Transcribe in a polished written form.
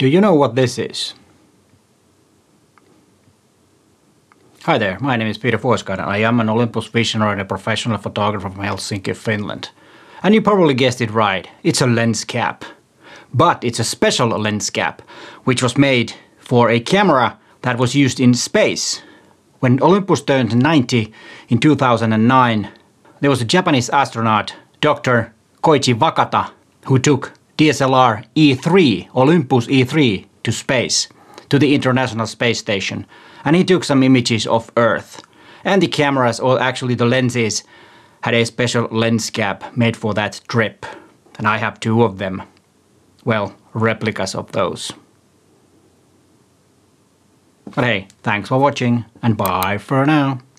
Do you know what this is? Hi there, my name is Peter Vuoskainen. I am an Olympus visionary and a professional photographer from Helsinki, Finland. And you probably guessed it right, it's a lens cap. But it's a special lens cap, which was made for a camera that was used in space. When Olympus turned 90 in 2009, there was a Japanese astronaut, Dr. Koichi Wakata, who took DSLR E3, Olympus E3, to space, to the International Space Station. And he took some images of Earth. And the cameras, or actually the lenses, had a special lens cap made for that trip. And I have two of them. Well, replicas of those. But hey, thanks for watching, and bye for now.